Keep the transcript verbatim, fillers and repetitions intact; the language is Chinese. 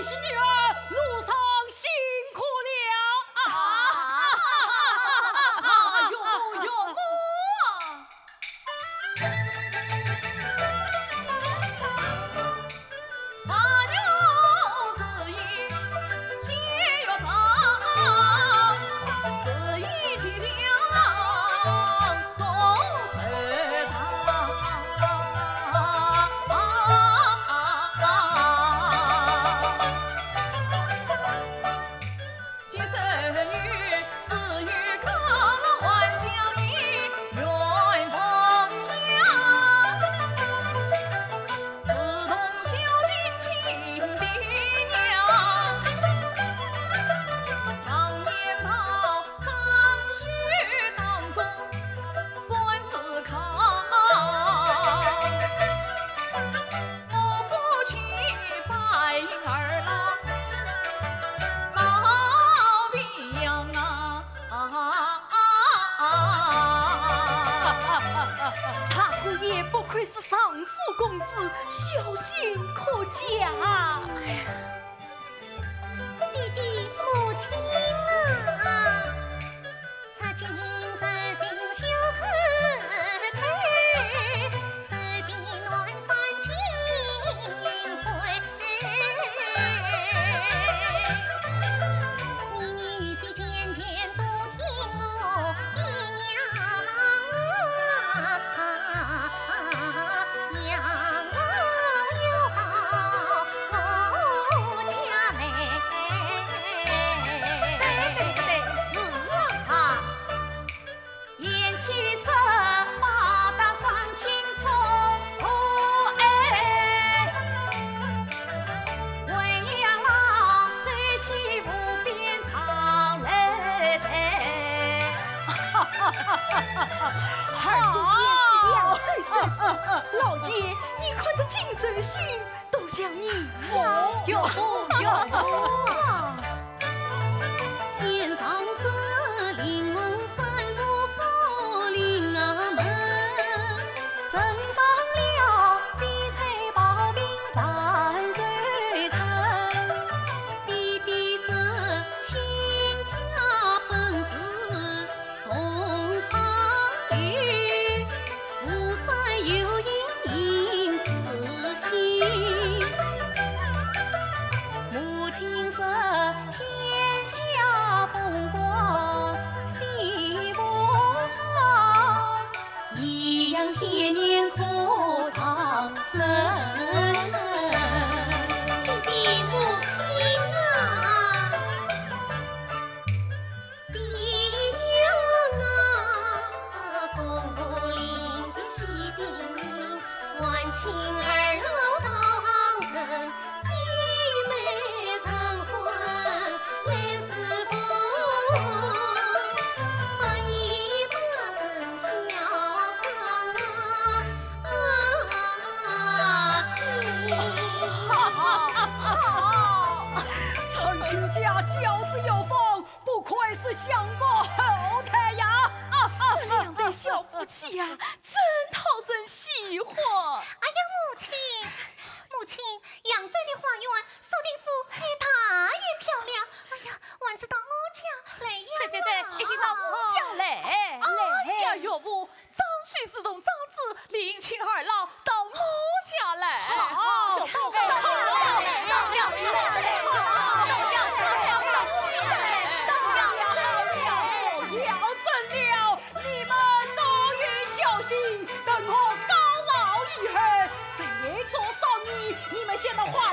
是女儿路上辛苦了啊！啊，岳母岳母啊！阿娘是以喜悦长，是以吉祥终寿长。今生女子与康欢相依，缘分呀，似同绣金亲爹娘。常言道，长须当中本自康。我夫妻百应儿郎。 他姑爷不愧是尚书公子，孝心可嘉。 弟弟母亲啊，此今日心休可退，势必暖山尽灰。你女婿渐渐都听我爹娘啊，娘啊有到我家来。 对对对，是啊， 言其实八大三清楚，哎，为养老随媳妇变长来的。 二姑爷是两岁岁妇，老爷你看这金手心都像你呀， 哟哟哟！ 先上这玲珑三路福临儿门，赠上了翡翠宝瓶万岁称。弟弟是亲家本是同苍宇，福山有因应自心。母亲是天下风光喜不好，颐养天年可长生。弟弟母亲啊，爹娘啊，公婆领的喜叮咛，万亲儿老到杭城。姐妹成婚来侍奉，把一把声笑声啊亲。 好，曾亲家教子有方，不愧是相国后太呀！ 这两对小夫妻呀，真讨人喜欢。 哎呀，母亲，母亲，扬州的花园苏定府还大也漂亮。哎呀，还是到我家来呀！ 对对对，一定到我家来。 哎呀，岳父，张须是同长子领群二老到我家来。好， 有报告了， 要真了，你们都有孝心，等我高老以后，再做少年，你们先到花